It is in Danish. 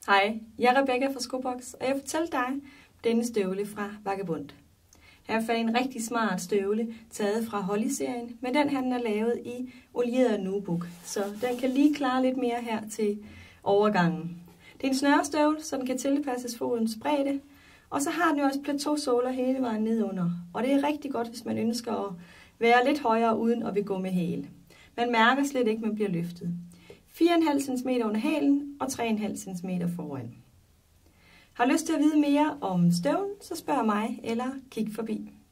Hej, jeg er Rebecca fra Skobox, og jeg fortæller dig denne støvle fra Vagabond. Her fandt en rigtig smart støvle, taget fra Holly-serien, men den han er lavet i olieret nubuck, så den kan lige klare lidt mere her til overgangen. Det er en snørestøvle, så den kan tilpasses fodens bredde, og så har den jo også plateausåler hele vejen ned under, og det er rigtig godt, hvis man ønsker at være lidt højere uden at vil gå med hæl. Man mærker slet ikke, at man bliver løftet. 4,5 cm under hælen og 3,5 cm foran. Har lyst til at vide mere om støvlen, så spørg mig eller kig forbi.